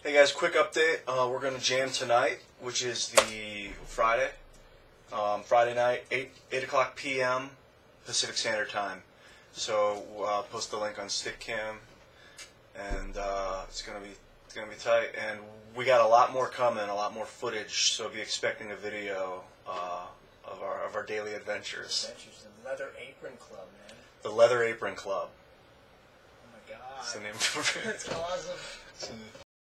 Hey guys, quick update. We're going to jam tonight, which is the Friday. Friday night, 8 o'clock p.m. Pacific Standard Time. So we'll post the link on StickCam, and it's gonna be tight. And we got a lot more coming, a lot more footage. So be expecting a video of our daily adventures. The Leather Apron Club, man. The Leather Apron Club. Oh my god. That's the name of it. That's awesome.